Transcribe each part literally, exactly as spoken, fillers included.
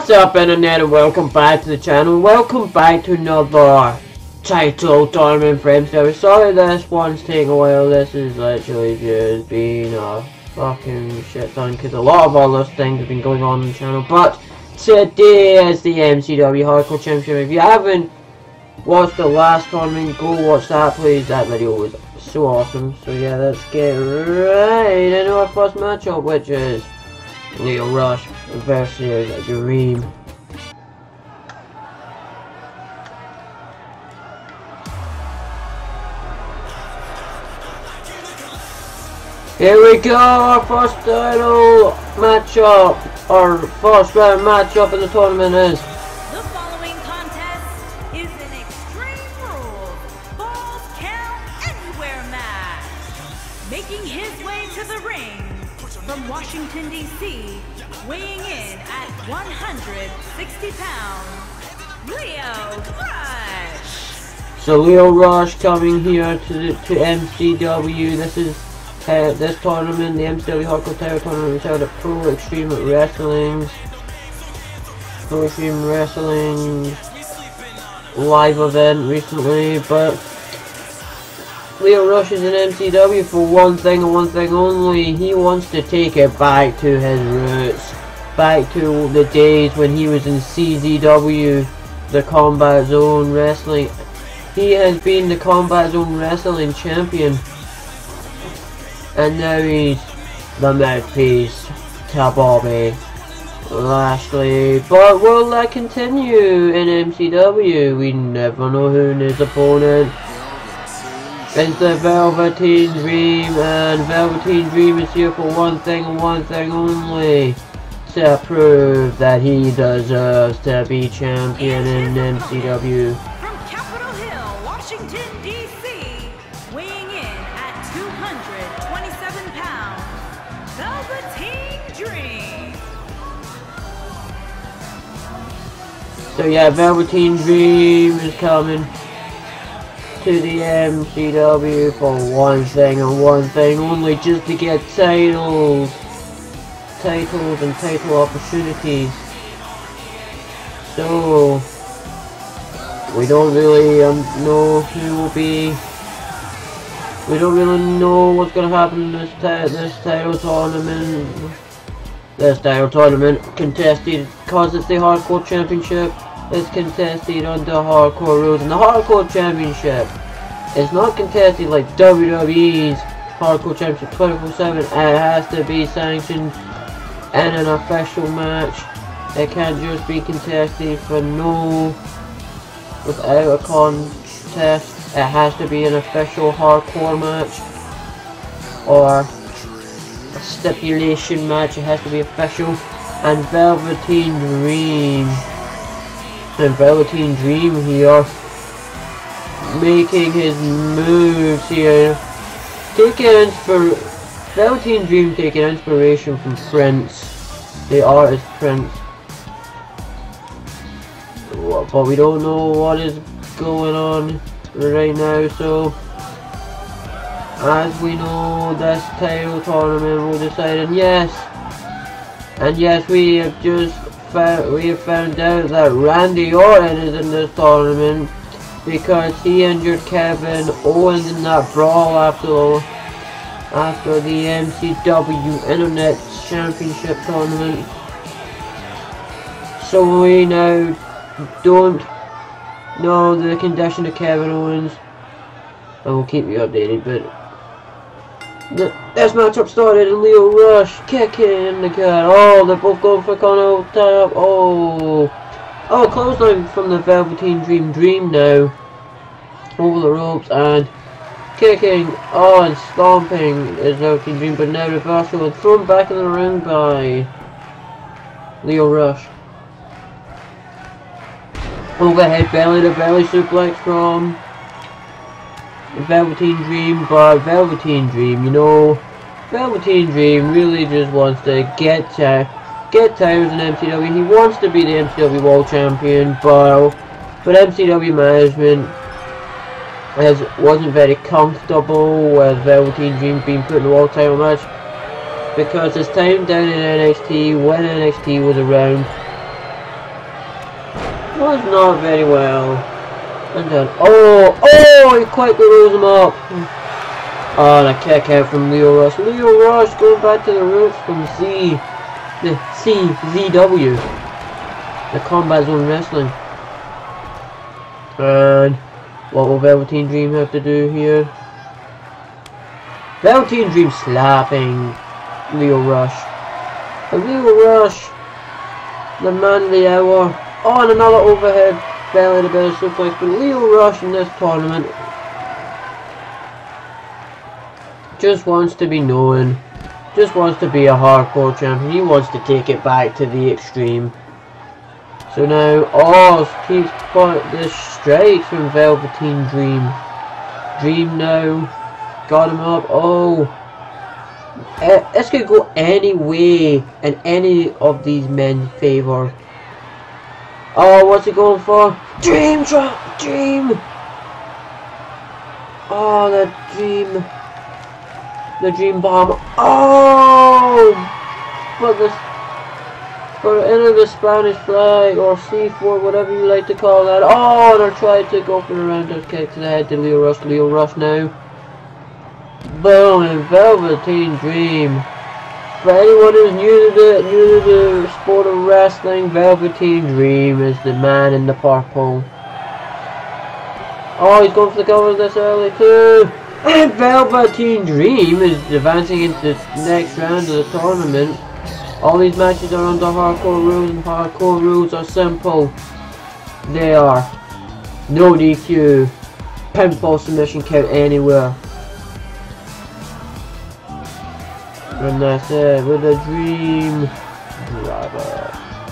What's up, internet, and welcome back to the channel. Welcome back to another title tournament for M C W. Sorry this one's taking a while. This is literally just being a fucking shit ton because a lot of other things have been going on in the channel. But today is the M C W Hardcore Championship. If you haven't watched the last tournament, go watch that please. That video was so awesome. So yeah, let's get right into our first matchup, which is Lio Rush versus Dream. Here we go, our first title matchup, our first round matchup in the tournament is the following contest is an Extreme Rules Falls Count Anywhere match. Making his way to the ring from Washington, D C, weighing in at one hundred sixty pounds, Lio Rush. So Lio Rush coming here to the, to M C W. This is uh, this tournament, the M C W Hardcore Title Tournament, was held at Pro Extreme Wrestling. Pro Extreme Wrestling live event recently, but Lio Rush is in M C W for one thing and one thing only. He wants to take it back to his roots, back to the days when he was in C Z W, the Combat Zone Wrestling. He has been the Combat Zone Wrestling champion, and now he's the mouthpiece to Bobby Lashley. But will that continue in M C W? We never know who his opponent. It's the Velveteen Dream, and Velveteen Dream is here for one thing and one thing only, to prove that he deserves to be champion in M C W. From Capitol Hill, Washington, D C, weighing in at two hundred twenty-seven pounds, Velveteen Dream. So yeah, Velveteen Dream is coming to the M C W for one thing and one thing only, just to get titles, titles and title opportunities. So we don't really um, know who will be. We don't really know what's gonna happen in this this title tournament. This title tournament contested because it's the Hardcore Championship. It's contested under hardcore rules, and the Hardcore Championship is not contested like W W E's Hardcore Championship twenty-four seven. It has to be sanctioned in an official match. It can't just be contested for no, without a contest. It has to be an official hardcore match, or a stipulation match. It has to be official. And Velveteen Dream. And Velveteen Dream here, making his moves here, taking inspir Velveteen Dream taking inspiration from Prince, the artist Prince. But we don't know what is going on right now, so as we know, this title tournament will decide. And yes, and yes, we have just Found, we have found out that Randy Orton is in this tournament because he injured Kevin Owens in that brawl after after the M C W Internet Championship tournament. So we now don't know the condition of Kevin Owens, and we'll keep you updated. But this matchup started, and Lio Rush kicking the cat. Oh, they're both going for Connor tap. Oh, oh, clothesline from the Velveteen Dream. Dream now over the ropes and kicking. Oh, and stomping is Velveteen Dream, but now reversal and thrown back in the ring by Lio Rush. Overhead belly to belly suplex from Velveteen Dream, but Velveteen Dream, you know, Velveteen Dream really just wants to get uh, get titles in M C W. He wants to be the M C W World Champion, but but M C W management has wasn't very comfortable with Velveteen Dream being put in the World Title match, because his time down in N X T, when N X T was around, was not very well. And then, oh, oh, he quickly rose him up. Oh, and a kick out from Lio Rush. Lio Rush going back to the roots from Z, the C Z W, the Combat Zone Wrestling. And what will Velveteen Dream have to do here? Velveteen Dream slapping Lio Rush. And Lio Rush, the man of the hour. Oh, and another overhead belly to belly suplex. But Lio Rush in this tournament just wants to be known, just wants to be a hardcore champion. He wants to take it back to the extreme. So now, oh, keeps the strikes from Velveteen Dream. Dream now, got him up. Oh, uh, this could go any way in any of these men's favour. Oh, what's he going for? Dream drop, Dream. Oh, the Dream. The Dream Bomb. Oh! But the for enter the Spanish flag or C four, whatever you like to call that. Oh, they're trying to go for the roundhouse kick to the head to Lio Rush. Lio Rush now. Boom! And Velveteen Dream. For anyone who's new to the new to the sport of wrestling, Velveteen Dream is the man in the purple. Oh, he's going for the cover this early too. And Velveteen Dream is advancing into the next round of the tournament. All these matches are under hardcore rules, and hardcore rules are simple. They are no D Q, pinfall submission count anywhere. And that's it with a Dream Driver.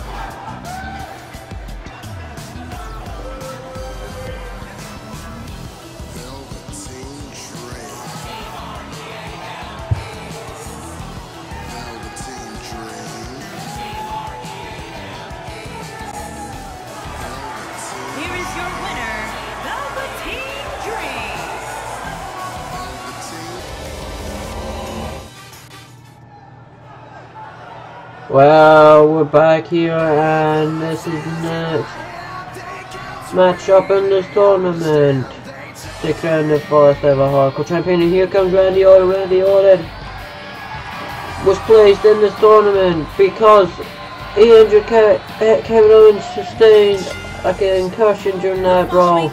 Well, we're back here, and this is the next matchup in this tournament to crown the first ever hardcore champion. And here comes Randy Orton. Randy Orton was placed in this tournament because he injured Ke Kevin Owens, sustained a concussion during that brawl.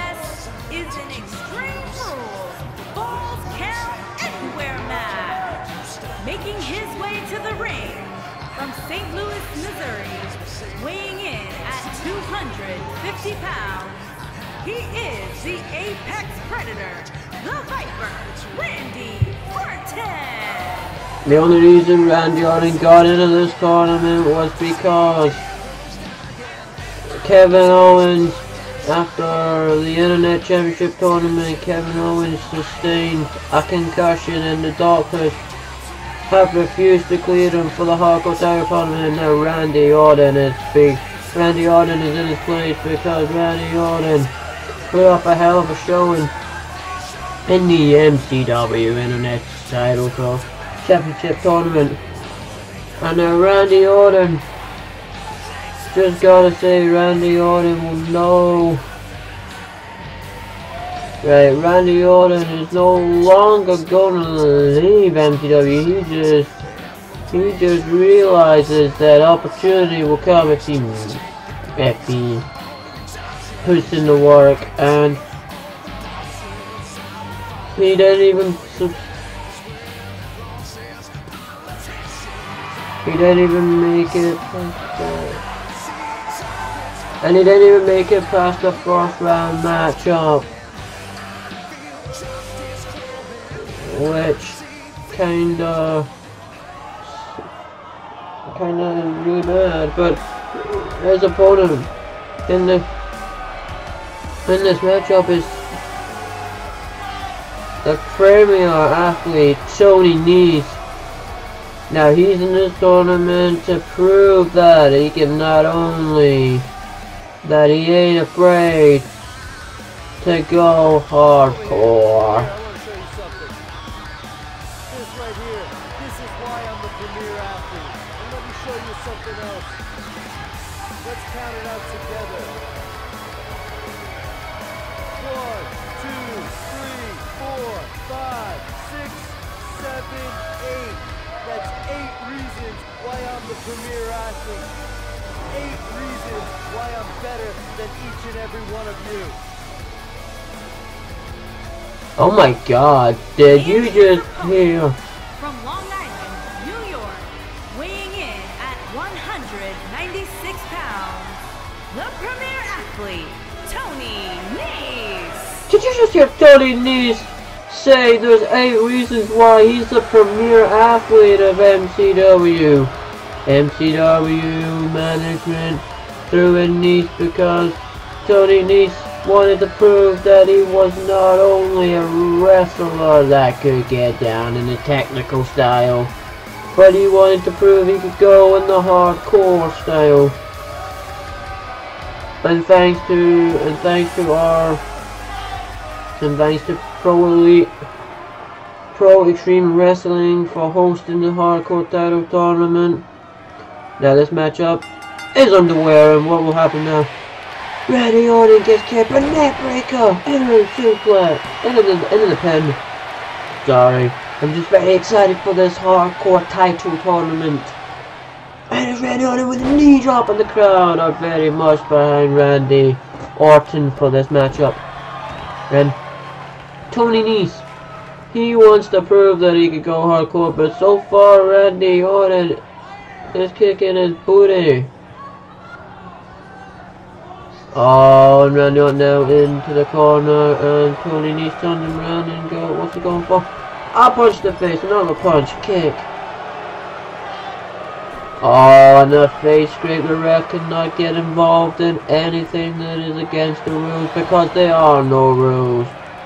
Saint Louis, Missouri, weighing in at two hundred fifty pounds, he is the Apex Predator, the Viper, Randy Orton. The only reason Randy Orton got into this tournament was because Kevin Owens, after the Internet Championship tournament, Kevin Owens sustained a concussion, and the doctors have refused to clear him for the Hardcore Tiger tournament. And now Randy Orton is big. Randy Orton is in his place because Randy Orton put up a hell of a showing in the M C W Internet Title Championship tournament. And now Randy Orton, just gotta say, Randy Orton will know. Right, Randy Orton is no longer gonna leave M C W. He just, he just realizes that opportunity will come if he, if he puts in the work, and he didn't even, he didn't even make it past that, and he didn't even make it past the first round matchup. Which kinda kinda really bad, but his opponent in the in this matchup is the premier athlete, Tony Nese. Now he's in this tournament to prove that he can not only that he ain't afraid to go hardcore. Let's count it out together. One, two, three, four, five, six, seven, eight. That's eight reasons why I'm the premier athlete. Eight reasons why I'm better than each and every one of you. Oh my God, did you just hear? From Long Island, New York, weighing in at one hundred ninety-six pounds, the premier athlete, Tony Nese. Did you just hear Tony Nese say there's eight reasons why he's the premier athlete of M C W? M C W management threw in Nese because Tony Nese wanted to prove that he was not only a wrestler that could get down in the technical style, but he wanted to prove he could go in the hardcore style. And thanks to and thanks to our and thanks to Pro Elite Pro Extreme Wrestling for hosting the hardcore title tournament. Now this matchup is underway, and what will happen now? Randy Orton gets kicked, but neck breaker, into the suplex, into the into the pin. Sorry, I'm just very excited for this hardcore title tournament. And it's Randy Orton with a knee drop, and the crowd are very much behind Randy Orton for this matchup. And Tony Nese, he wants to prove that he could go hardcore, but so far Randy Orton is kicking his booty. Oh, and Randy Orton now into the corner, and Tony Nese turns him around and go, what's he going for? A punch to the face, another punch, kick. Oh, and the face scrape. The ref cannot get involved in anything that is against the rules because there are no rules.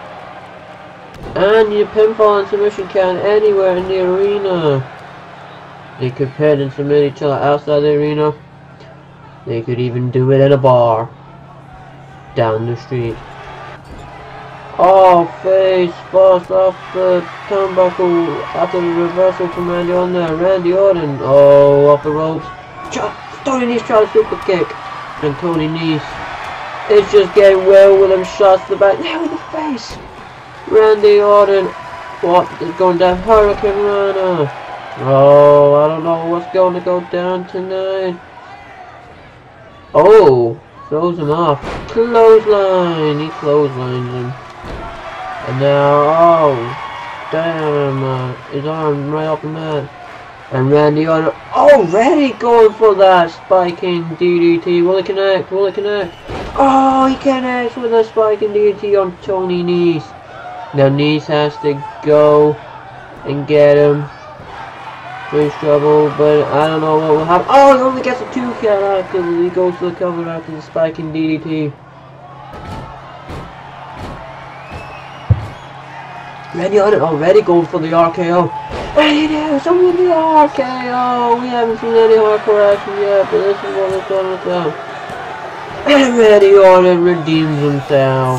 And you pinfall and submission count anywhere in the arena. They could pin and submit each other outside the arena. They could even do it in a bar down the street. Oh, face first off the turnbuckle after the reversal from Randy Orton there. Randy Orton, oh, off the ropes. Tony Nese tries a super kick. And Tony Nese is just getting well with him shots to the back. Now in the face. Randy Orton, what is going down? Hurricane Rana. Oh, I don't know what's going to go down tonight. Oh, throws him off. Clothesline. He clotheslines him. And now, oh, damn, uh, his arm right off the mat. And Randy Orton already going for that spiking D D T. Will it connect? Will it connect? Oh, he connects with a spiking D D T on Tony Nese. Now Nese has to go and get him. He's trouble, but I don't know what will happen. Oh, he only gets a two count after he goes to the cover after the spiking D D T. Randy Orton already going for the R K O. And he does, I'm with the R K O. We haven't seen any hardcore action yet, but this is what it's going to come. And Randy Orton redeems himself.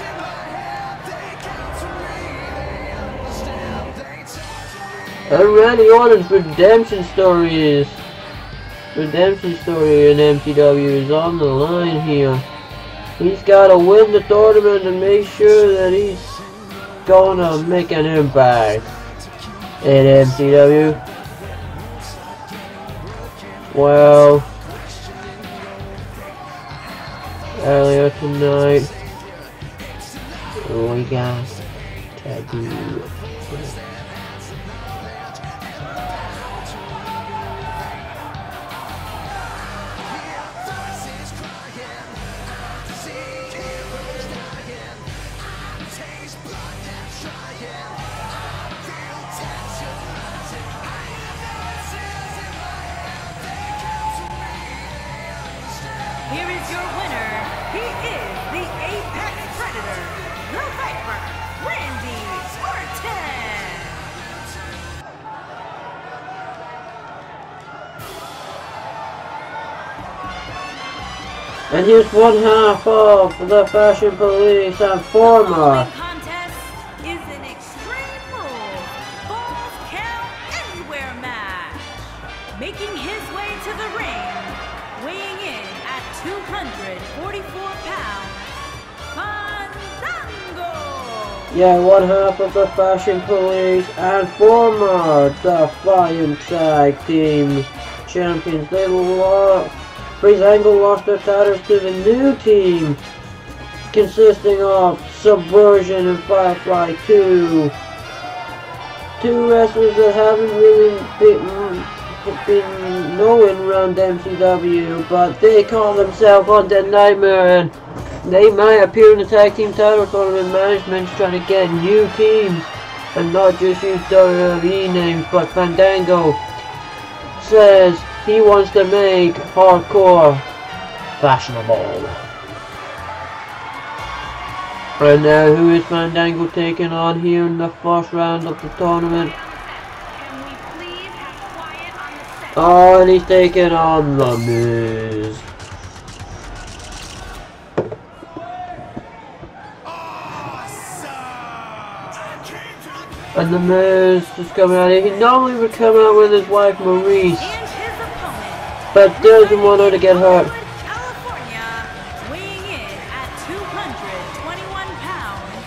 And Randy Orton's redemption story is redemption story in M C W is on the line here. He's got to win the tournament to make sure that he's gonna make an impact in M C W. Well, earlier tonight we got Taboo. Here is your winner. He is the Apex Predator, the Viper, Randy Orton. And here's one half of the Fashion Police and former Contest is an Extreme Rules Falls Count Anywhere match. Making his way to the ring, weighing in at at two hundred forty-four pounds, Fandango! Yeah, one half of the Fashion Police and former Defiant Tag Team Champions. They lost. Breezango lost their titles to the new team, consisting of Subversion and Firefly two. Two wrestlers that haven't really been, been known around M C W, but they call themselves Undead Nightmare, and they might appear in the tag team title tournament. Management's trying to get new teams and not just use W W E names, but Fandango says he wants to make hardcore fashionable. Right now, who is Fandango taking on here in the first round of the tournament? Can we please have quiet on the set? Oh, and he's taking on The Miz. And The Miz is coming out here. He normally would come out with his wife Maurice, And his opponent, but doesn't want her to get hurt. California, weighing in at two hundred twenty-one pounds,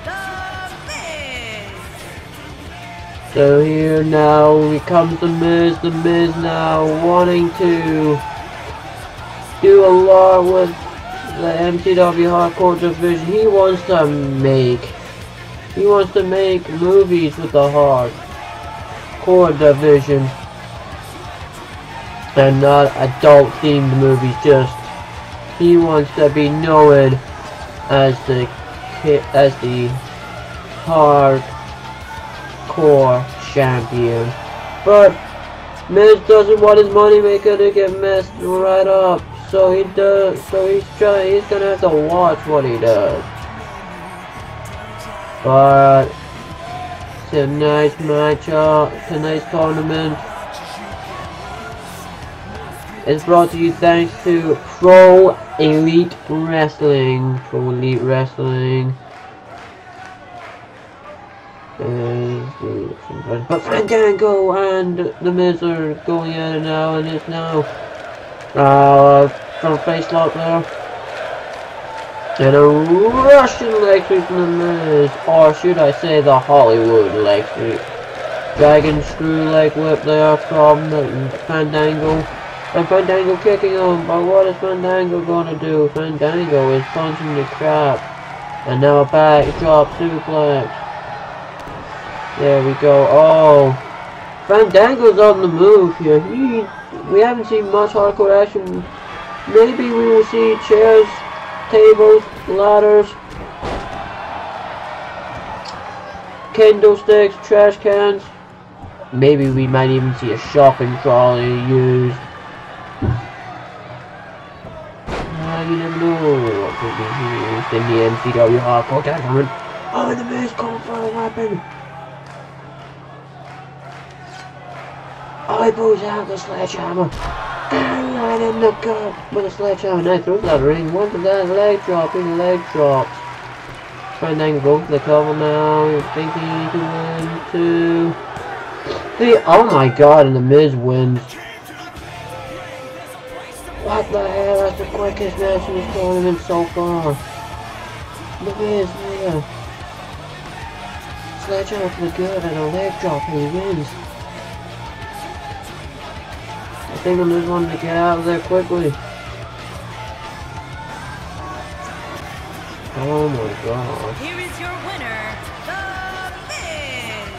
The Miz. So here now he comes The Miz. The Miz now wanting to do a lot with the M C W Hardcore division. He wants to make He wants to make movies with the hardcore division and not adult themed movies. Just he wants to be known as the as the hardcore champion. But Miz doesn't want his moneymaker to get messed right up, so he does. So he's trying. He's gonna have to watch what he does. But tonight's matchup, tonight's tournament is brought to you thanks to Pro Elite Wrestling. Pro Elite Wrestling. But Fandango and The Miz are going at it now, and it's now uh, from face lock there. And a Russian leg sweep from The Miz, or should I say the Hollywood leg sweep. Dragon screw leg whip there from the Fandango. And Fandango kicking him, but what is Fandango gonna do? Fandango is punching the crap. And now a backdrop suplex. There we go. Oh, Fandango's on the move here. He, we haven't seen much hardcore action. Maybe we will see chairs, tables, ladders, candlesticks, trash cans. Maybe we might even see a shopping trolley used. Uh, you never know what could be used in the M C W hardcore tournament. Oh, The Miz calling for a weapon. Oh, he pulls out the sledgehammer. And right in the gut with a sledgehammer. Now through that ring. One to that leg drop. Big leg drops. Fandango goes for the cover now. Thinking he can win two. Three. Oh my god, and The Miz wins. What the hell? That's the quickest match in this tournament so far. The Miz, yeah. Sledgehammer for the good and a leg drop and he wins. I think The Miz wanted to get out of there quickly. Oh my god. Here is your winner, The Miz.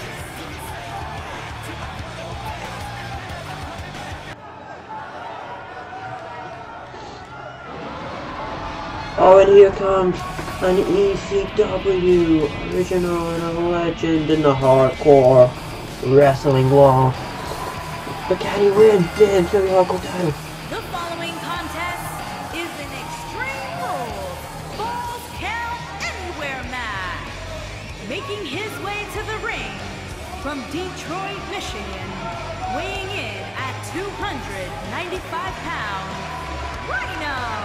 Oh, and here comes an E C W original and a legend in the hardcore wrestling world. But can he win the M C W Hardcore title? The following contest is an Extreme Rules Falls Count Anywhere match. Making his way to the ring from Detroit, Michigan, weighing in at two hundred ninety-five pounds, Rhino.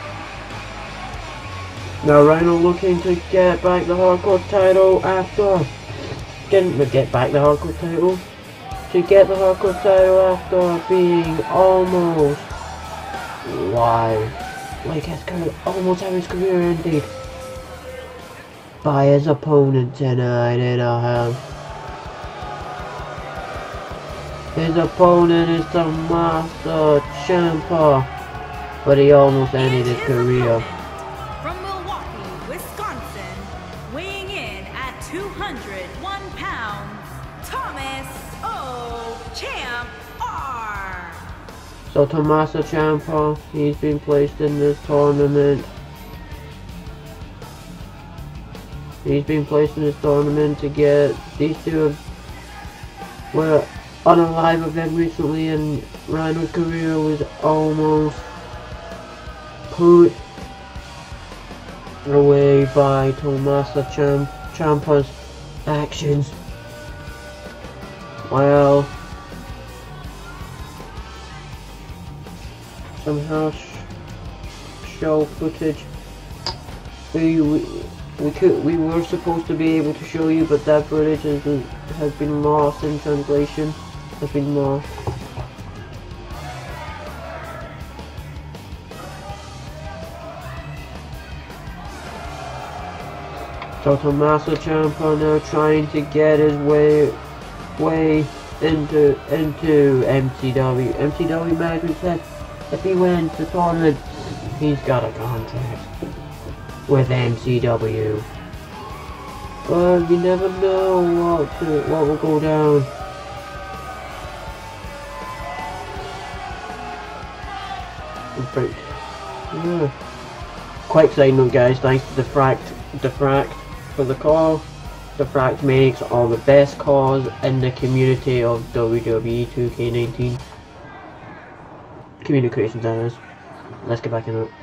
Now Rhino looking to get back the hardcore title after getting to get back the hardcore title. To get the hardcore title after being almost Why? Like his career, almost have his career ended by his opponent tonight in a hell. His opponent is Tommaso Ciampa, but he almost ended his career. From Milwaukee, Wisconsin, weighing in at two hundred one pounds, Thomas O. Champ R. So Tommaso Ciampa, he's been placed in this tournament. He's been placed in this tournament to get these two were on a live event recently, and Rhino's career was almost put away by Tommaso Ciamp Ciampa's actions. Well, somehow sh show footage we, we we could we were supposed to be able to show you, but that footage has been, has been lost in translation. Has been lost. So Tommaso Ciampa now trying to get his way way into into M C W. M C W management said if he wins the tournament, he's got a contract with M C W. But you never know what to, what will go down. Yeah. Quite exciting, guys. Thanks to Defract, Defract for the call. Defract makes all the best calls in the community of W W E two K nineteen. Communications, that is. Let's get back in it.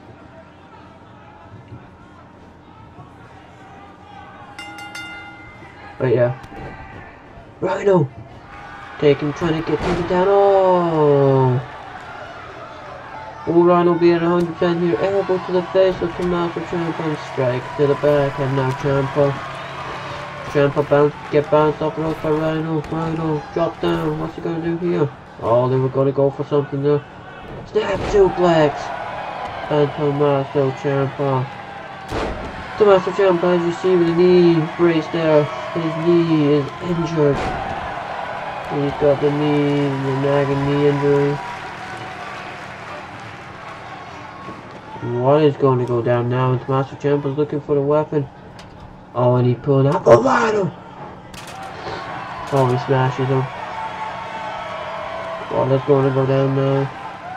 But yeah. Rhino! Take him, trying to get him down. Oh! Will Rhino be at one hundred percent here? Elbow to the face of Tommaso Ciampa, strike to the back, and now Ciampa. Ciampa bounce, get bounced off the rope by Rhino. Rhino, drop down. What's he gonna do here? Oh, they were gonna go for something there. Snap suplex! And Tommaso Ciampa. Tommaso Ciampa, as you see with the knee brace there, his knee is injured. He's got the knee, the nagging knee injury. What is going to go down now? And Tommaso Ciampa's looking for the weapon. Oh, and he pulled out the ladder. Oh, he smashes him. Oh, that's going to go down now.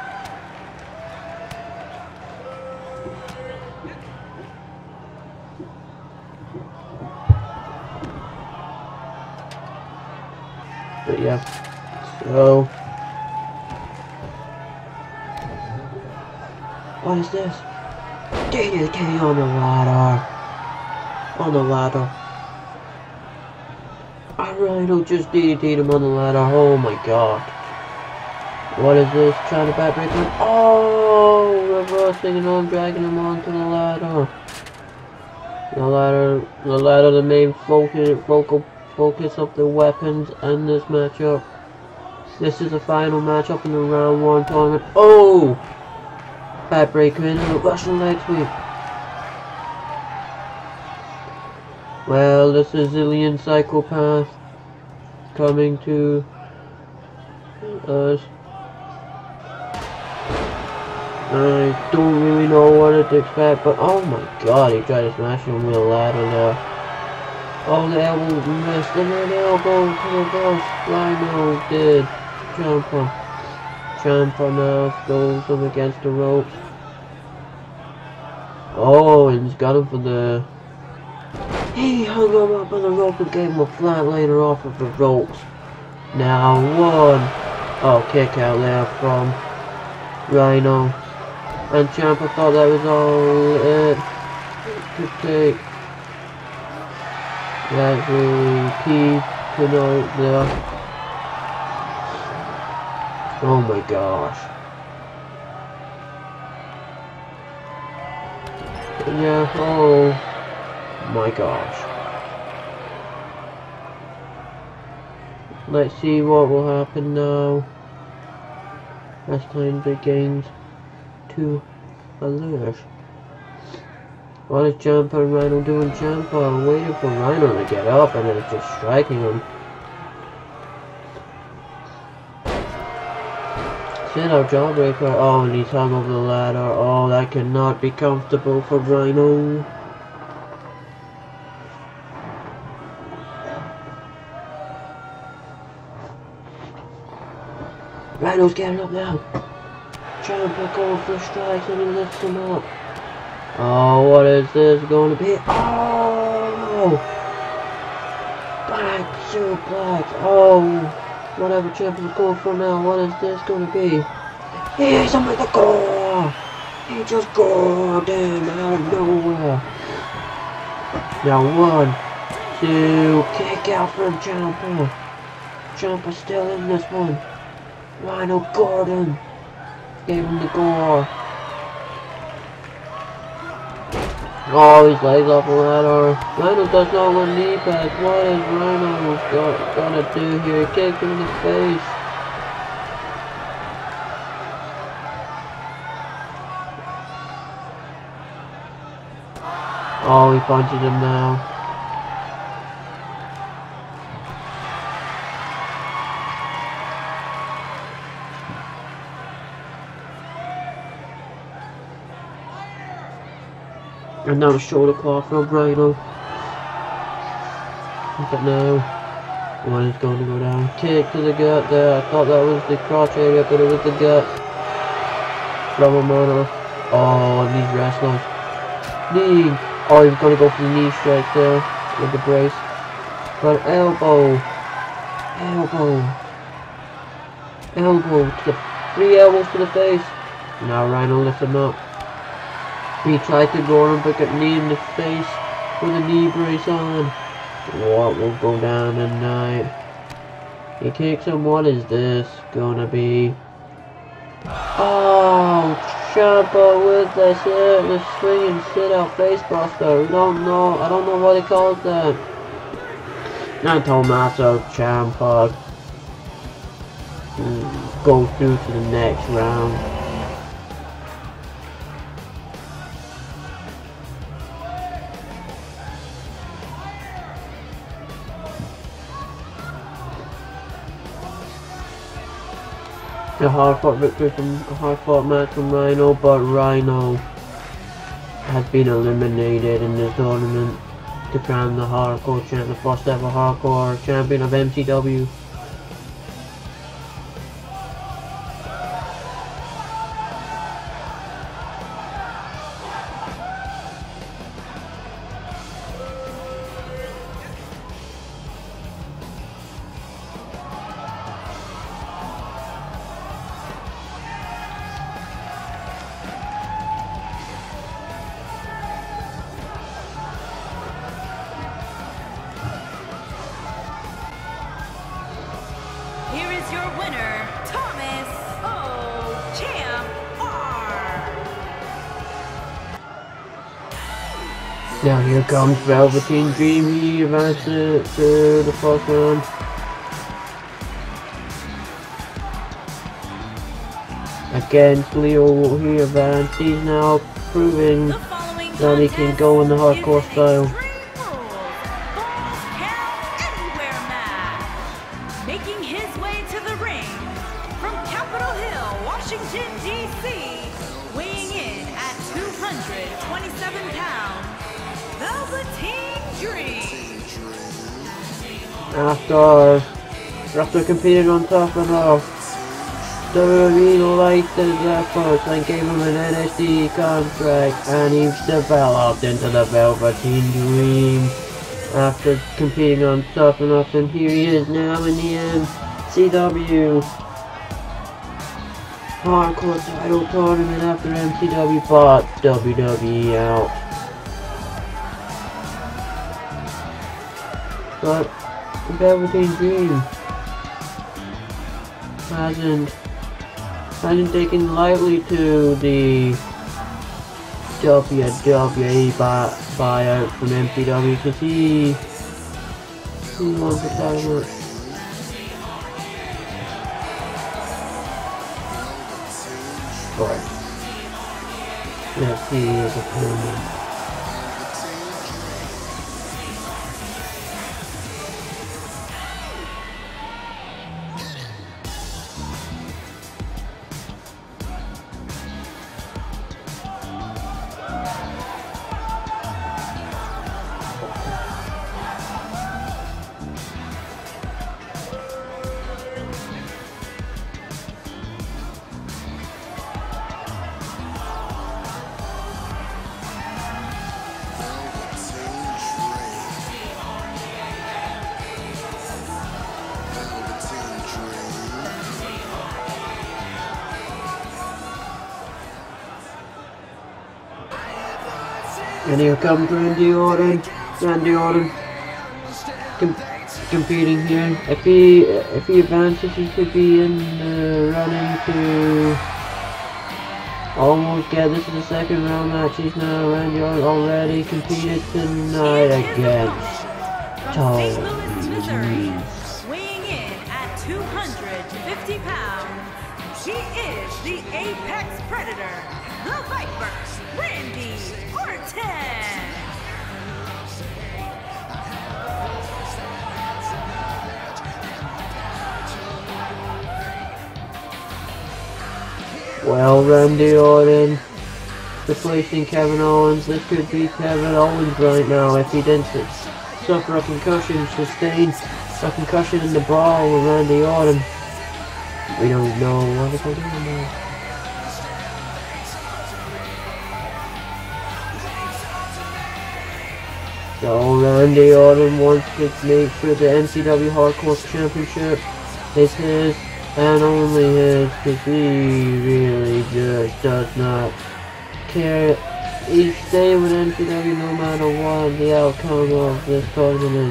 But yeah, so what is this? D D T on the ladder. On the ladder. And Rhino just D D T'd him on the ladder. Oh my god. What is this? Trying to backbreak him. Oh, reversing and on, dragging him onto the ladder. The ladder, the ladder, the main focus, focal focus of the weapons in this matchup. This is the final matchup in the round one tournament. Oh! Backbreaker in a Russian leg sweep. Well, the Sicilian psychopath coming to us. I don't really know what to expect, but oh my god, he tried to smash him with a ladder there. Oh, the elbow missed, and then the elbow to the reverse. Rhino did. Ciampa. Ciampa now throws him against the ropes. Oh, and he's got him for the... He hung him up on the rope and gave him a flatliner off of the ropes. Now one. Oh, kick out there from Rhino. And Ciampa thought that was all it could take. That's really key to note there. Oh my gosh. Yeah, oh my gosh. Let's see what will happen now as time begins. to alert. What is Ciampa and Rhino doing? Ciampa waiting for Rhino to get up and then just striking him. Sit out Jawbreaker. Oh, and he's hung over the ladder. Oh, that cannot be comfortable for Rhino. Rhino's getting up now. Ciampa going for strikes and he lifts him up. Oh, what is this going to be? Oh! Back suplex. Oh, whatever Ciampa's going for now. What is this going to be? He hits him with the gore. He just gored him out of nowhere. Now one, two, kick out from Ciampa. Ciampa's still in this one. Rhino Gordon gave him the gore. Oh, his legs off the ladder. Rhino does not want knee pads. What is Rhino go gonna do here? He kicked him in the face. Oh, he punches him now. And now the shoulder claw from Rhino. But no. One is going to go down. Kick to the gut there. I thought that was the crotch area, but it was the gut. From Romano. Oh, and these wrestlers. Knee. Oh, he's going to go for the knee strike there. With the brace. But elbow. Elbow. Elbow. To the, three elbows to the face. Now Rhino lifts him up. He tried to go him, but got knee in the face with a knee brace on. What will go down tonight? He kicks him. What is this gonna be? Oh, Ciampa with the sit, the swinging sit out face buster. We don't know. I don't know what he calls that. Not Tommaso Ciampa. Go through to the next round. A hard-fought victory from a hard-fought match from Rhino, but Rhino has been eliminated in this tournament to crown the hardcore champ, the first ever hardcore champion of M C W. Now here comes Velveteen Dream. He advances to the first round. Against Leo, he advances. He's now proving that he can go in the hardcore style. Making his way to the ring from Capitol Hill, Washington, D C, weighing in at two hundred twenty-seven pounds. Velveteen Dream. After, after competing on Tough Enough, W W E liked his efforts and gave him an N X T contract, and he's developed into the Velveteen Dream after competing on Tough Enough, and here he is now in the M C W Hardcore title tournament after M C W bought W W E out. But Velveteen Dream hasn't hasn't taken lightly to the W W E buy, buyout from M C W, because he he wants the title. Right. Yes, he is a opponent. And here comes Randy Orton. Randy Orton com competing here. If he if he advances, he could be in uh, running to almost get. This is the second round match. He's now Randy Orton already competed tonight against Tony Nese. Weighing in at two hundred fifty pounds, he is the Apex Predator, the Viper, Randy Orton. Well, Randy Orton replacing Kevin Owens. This could be Kevin Owens right now if he didn't suffer a concussion, sustain a concussion in the brawl with Randy Orton. We don't know what is going on now. So Randy Orton wants to make sure the N C W Hardcore Championship is his and only his, because he really just does not care. He's staying with N C W no matter what the outcome of this tournament is.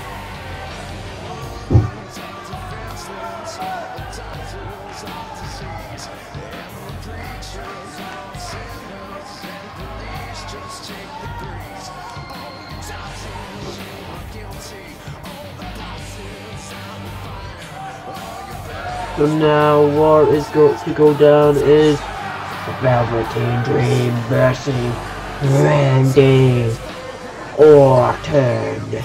So now what is going to go down is Velveteen Dream versus Randy Orton.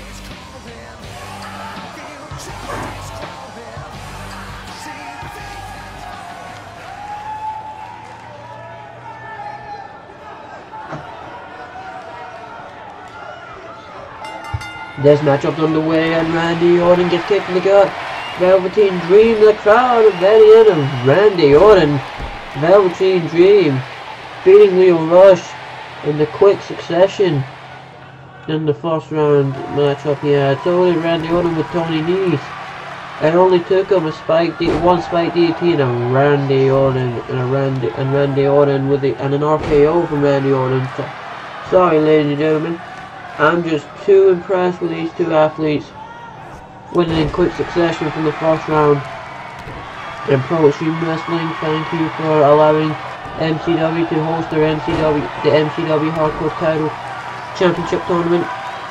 This matchup's underway and Randy Orton gets kicked in the gut. Velveteen Dream, the crowd at very end of Randy Orton. Velveteen Dream beating Lio Rush in the quick succession in the first round matchup he had. So only Randy Orton with Tony Nese. It only took him a spike D one spike D D T and a Randy Orton and a Randy and Randy Orton with the and an R K O from Randy Orton. So, sorry ladies and gentlemen. I'm just too impressed with these two athletes winning in quick succession from the first round. And Pro Extreme Wrestling, thank you for allowing M C W to host their M C W, the M C W Hardcore Title Championship Tournament.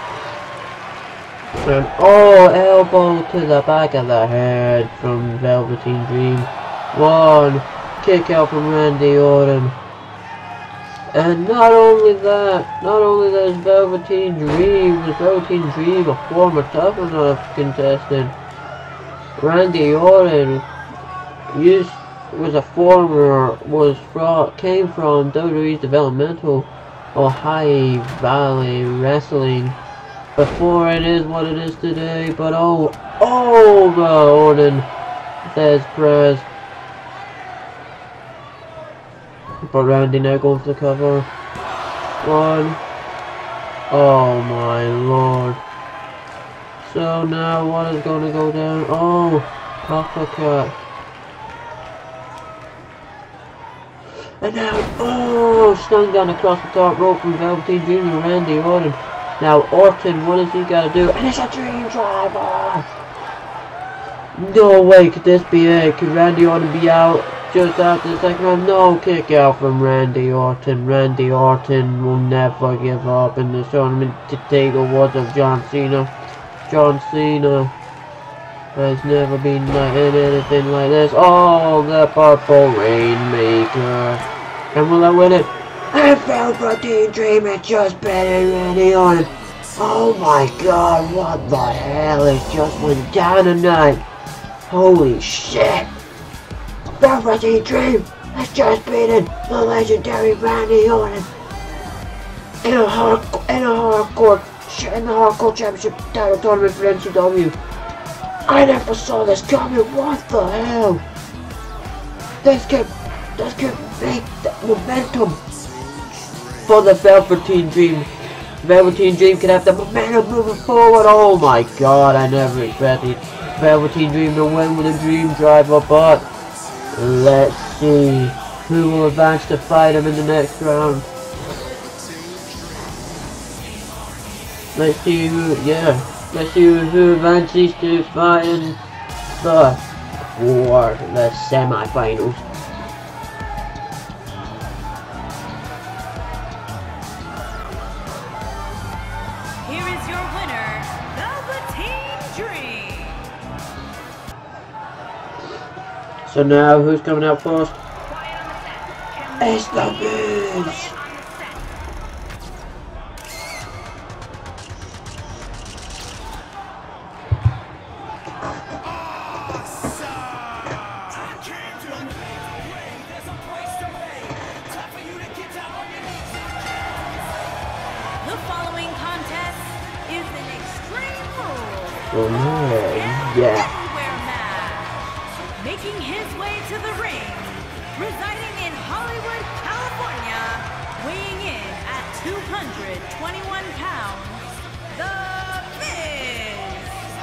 And oh, elbow to the back of the head from Velveteen Dream. One kick out from Randy Orton. And not only that, not only that is Velveteen Dream, was Velveteen Dream a former Tough Enough contestant. Randy Orton used was a former was from came from W W E's developmental Ohio Valley Wrestling before it is what it is today. But oh, oh, the Orton says press. But Randy now going for the cover. One. Oh my lord. So now what is going to go down? Oh, uppercut. And now, oh, stung down across the top rope from Velveteen Dream and Randy Orton. Now Orton, what has he got to do? And it's a dream driver! No way could this be it. Could Randy Orton be out just after the second round? No, kick out from Randy Orton. Randy Orton will never give up in this tournament, to take the words of John Cena. John Cena has never been in anything like this. Oh, the purple rainmaker. And will I win it? Velveteen Dream had just been Randy Orton. Oh my god, what the hell? It just went down tonight. Holy shit. Velveteen Dream has just beaten the legendary Randy Orton in a hardcore, in a hardcore, in the hardcore championship title tournament for M C W. I never saw this coming. What the hell? This could, this could make the momentum for the Velveteen Dream. Velveteen Dream could have the momentum moving forward. Oh my god, I never expected Velveteen Dream to win with a Dream Driver, but let's see who will advance to fight him in the next round. Let's see who, yeah, let's see who advances to fight in the for the semi-finals. Here is your winner, Velveteen Dream. So now, who's coming out first? It's the Miz. The following contest is an Extreme Rules Oh yeah, yeah. Anywhere match. Making his way to the ring, residing in Hollywood, California, weighing in at two hundred twenty-one pounds, The Miz.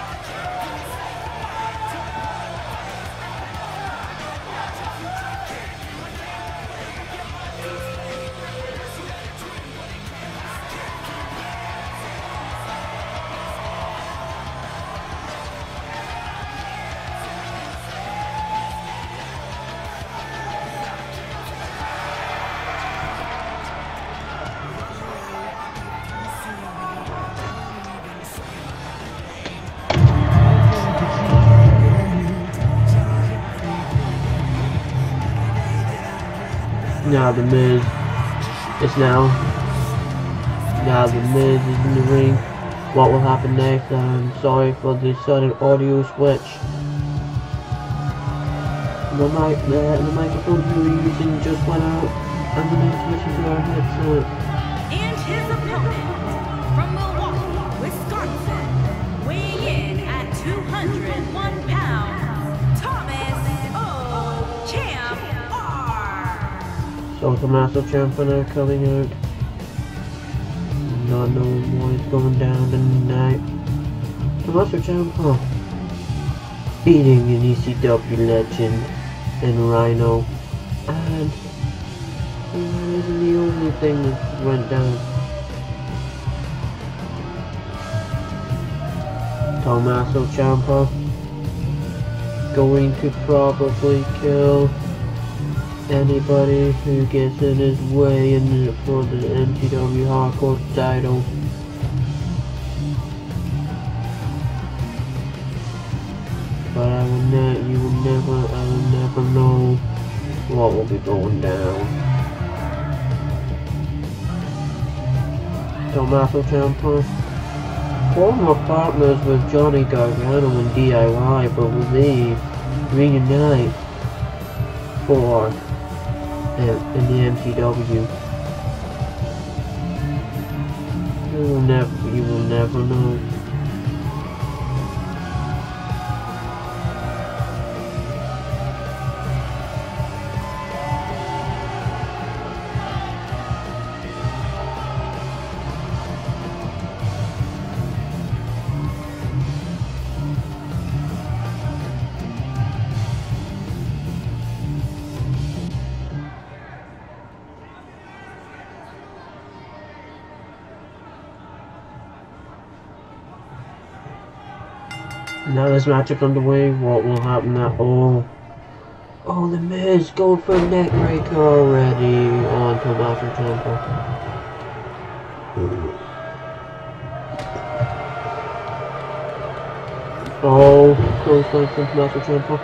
Now the Miz is now. Now the Miz is in the ring. What will happen next? I'm sorry for the sudden audio switch. The mic, the, the microphone we were using just went out, and the next switch to our headset. And his opponent, from Milwaukee, Wisconsin, weighing in at two hundred one pounds, Thomas O. Champ R. So Tommaso Ciampa now coming out. Not knowing what is going down tonight. Tommaso Ciampa beating an E C W legend and Rhino, and that isn't the only thing that went down. Tommaso Ciampa going to probably kill anybody who gets in his way in for the M C W Hardcore title. But I will not, you will never, I will never know what will be going down. Tommaso Ciampa, former partners with Johnny Gargano and D I Y, but will they reunite for in the M C W? You will never, you will never know. Now this matchup underway, what will happen now? Oh, oh, the Miz going for a neck breaker already on Tommaso Ciampa. Oh, close line from Tommaso Ciampa.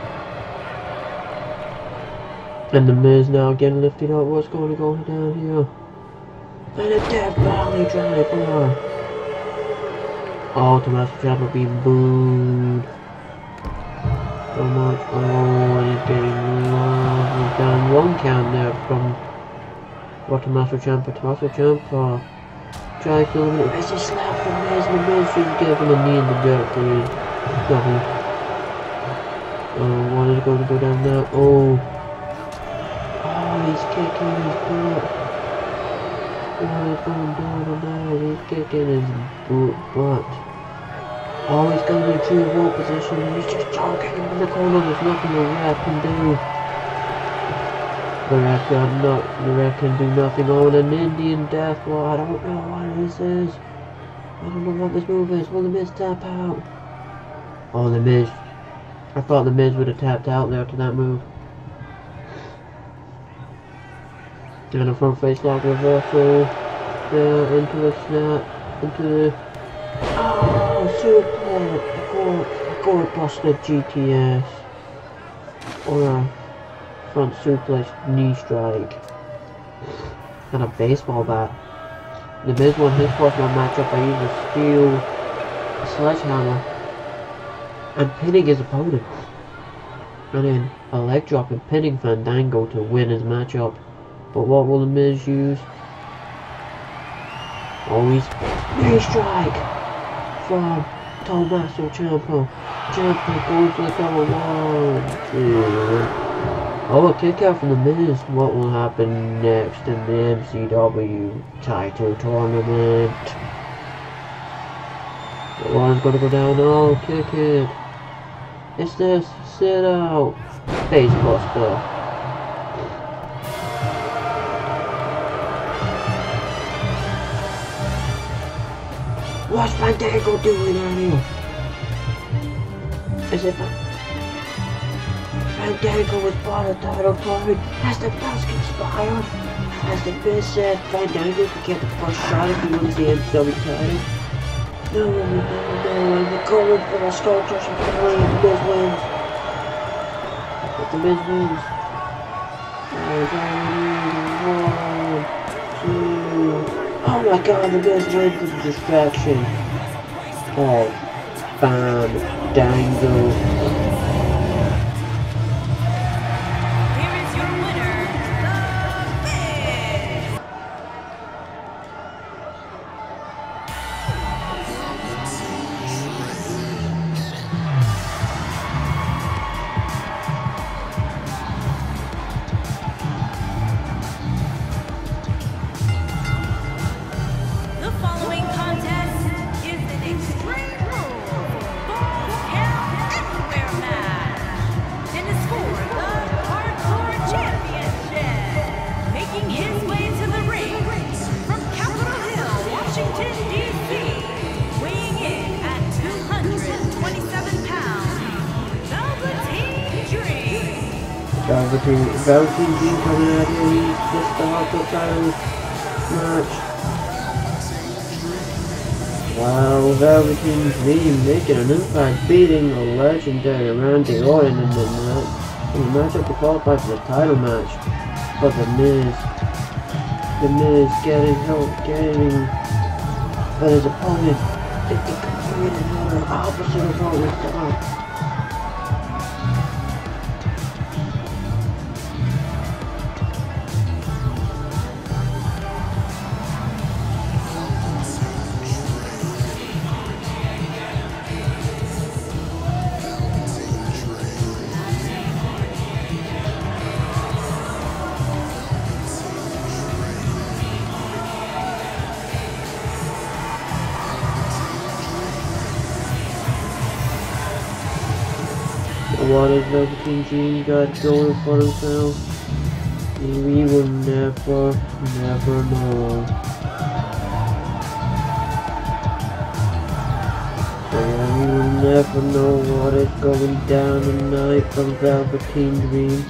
And the Miz now getting lifted up. What's going to go down here? And a dead valley driver. Oh, Tommaso Ciampa being booed. So much. Oh, and he's getting lost. He's down one count there from what Tommaso Ciampa. Tommaso Ciampa. Try to eliminate. There's a slap from Miz. The Miz should give him a knee in the dirt for his double. Oh, one is going to go down there. Oh. Oh, he's kicking his butt. Oh, he's going down on that. He's kicking his butt. Oh, he's going to true wall position. He's just choking him in the corner. There's nothing the ref can do. The ref got not. The ref can do nothing. Oh, and an Indian death. Well, I don't know what this is. I don't know what this move is. Will the Miz tap out? Oh, the Miz. I thought the Miz would have tapped out there to that move. And a front face lock reversal. There, into a snap. Into the. Oh, suplex. Gore, Gore busted G T S. Or a front suplex knee strike. And a baseball bat. The Miz won his first round matchup by using a steel a sledgehammer and pinning his opponent. And then a leg drop and pinning Fandango to win his matchup. But what will the Miz use? Oh, he's knee strike from Tommaso Ciampa. Ciampa goes to the cover. One, two. Oh, a kick out from the Miz. What will happen next in the M C W title tournament? The one's gonna go down. Oh, kick it. It's this. Sit out. Face buster. What's Fandango doing out here? Is it Fandango was part of the title tournament? Has the belt expired? As the Miz said, Fandango could get the first shot if he wins the M C W title. No, no, no, no, I'm calling for a skull crushing finale and the Miz wins. But the Miz wins. One, two. Oh my god, the Miz wins with a distraction. Oh, Fandango. Velveteen, Velveteen Dream coming out here, he's just the hardcore title match. Wow, Velveteen Dream making an impact, beating the legendary Randy Orton in the, in the matchup to qualify for the title match. But the Miz, the Miz getting help, getting but his opponent, it's the complete another opposite of what we thought. What has Velveteen Dream got going for himself? We will never, never know. And we will never know what is going down tonight from Velveteen Dream.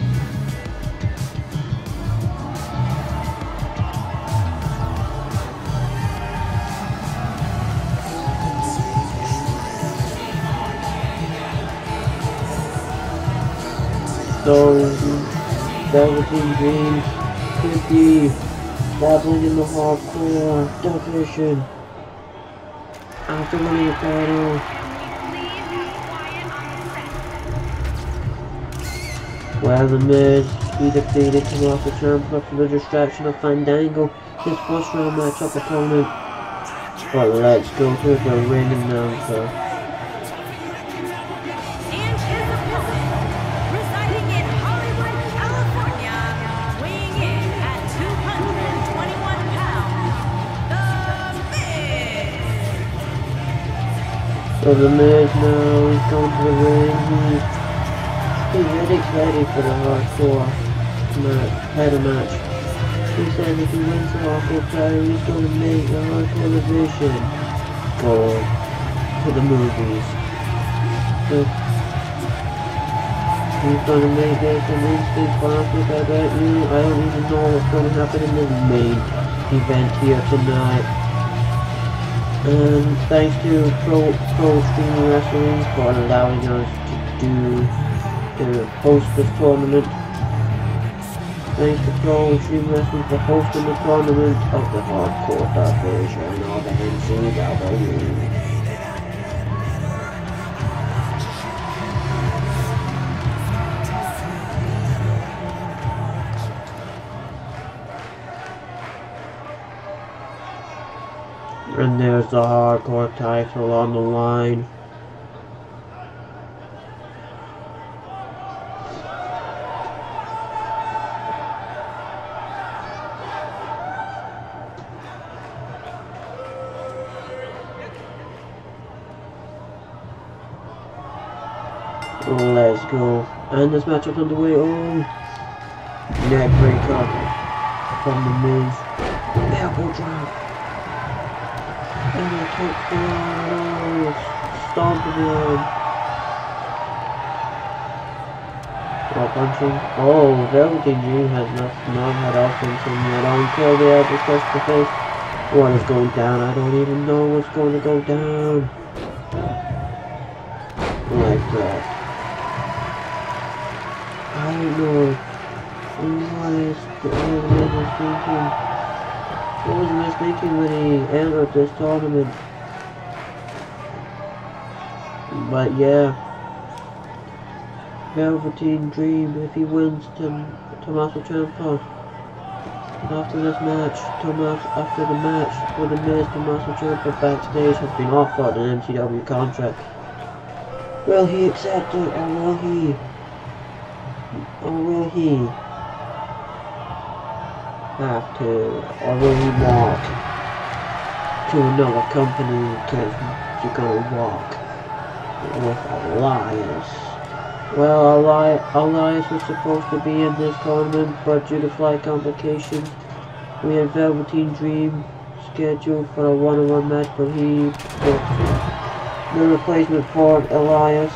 So, Velveteen Dream could be dabbling in the hardcore division. After winning a title. Well, The Miz, he defeated Tommaso Ciampa for the distraction of Fandango, his first round matchup opponent. But let's go to the ring announcer. And his opponent, residing in Hollywood, California, weighing in at two hundred twenty-one pounds, The Miz. So The Miz now is going to the ring. He's, he's ready, ready for the hardcore match, title match. He says if he wins the hardcore title, he's going to make the hardcore division go to the movies. So he's going to make this an instant classic, I bet you. I don't even know what's going to happen in the main event here tonight. And thanks to Pro Pro Streaming Wrestling for allowing us to do to host this tournament. Thanks to Pro Streaming Wrestling for hosting the tournament of the hardcore division of the N C W. And there's the hardcore title on the line. Let's go. And this matchup underway. Oh, neck breaker from The Miz. Elbow drop. And a kick down. Stomp again. Oh, punching. Oh, Velveteen Dream has not, not had offense in yet. Until they have discussed the face. What is going down? I don't even know what's going to go down. Like that. I don't know what is what was Miz thinking. What was Miz thinking when he entered this tournament? But yeah, Velveteen Dream, if he wins to Tommaso Ciampa after this match, Tomas after the match with The Miz, Tommaso Ciampa backstage has been offered an M C W contract. Will he accept it, or will he? Or will he have to, or will he walk to another company because you're gonna walk with Elias? Well, Eli Elias was supposed to be in this tournament, but due to flight complications, we had Velveteen Dream scheduled for a one-on-one match, but he booked the replacement for Elias.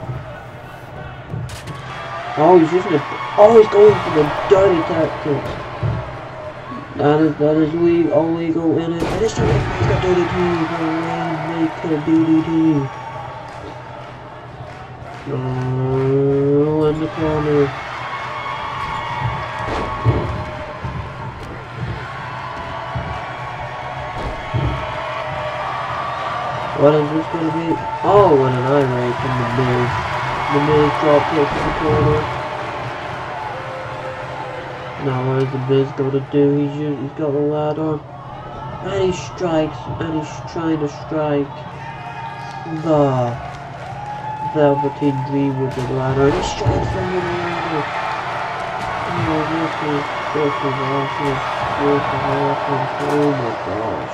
Oh, he's using it. Oh, he's going for the dirty tactics. That is that is legal, illegal in it. It is too late. He's got D D T. Make a D D T. Oh, in the corner. What is this going to be? Oh, and an eye rape from The Miz. The Miz drop kick to the corner. Now what is The Miz going to do? He's, he's got the ladder. And he strikes. And he's trying to strike the Velveteen Dream with the ladder. And he strikes him with the ladder. Oh, this is, this is awesome. This is awesome. Oh my gosh.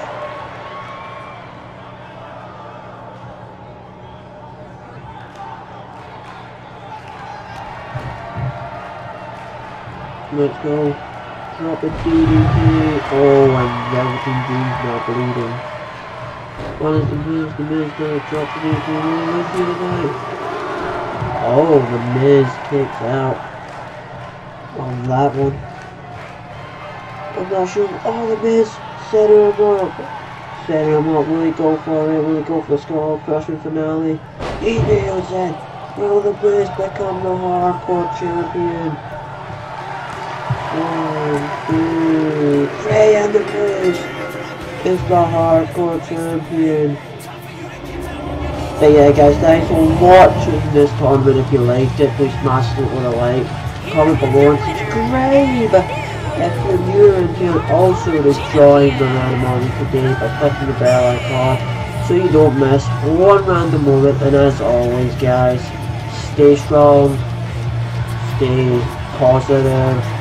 Let's go. Drop a D D T. Oh, and Velveteen Dream's not bleeding. What is The Miz? The Miz gonna drop the D D T. Let's do the night. Oh, The Miz kicks out on that one. I'm not sure. Oh, The Miz set him up. Set him up. Will he go for it? Will he go for the skull crushing finale? He nails it. Will The Miz become the hardcore champion? One, two, three, and the finish is the hardcore champion. But yeah guys, thanks for watching this tournament. If you liked it, please smash it with a like, comment below and subscribe if you're new and here. Also just join the random moment today by clicking the bell icon so you don't miss one random moment. And as always guys, stay strong, stay positive,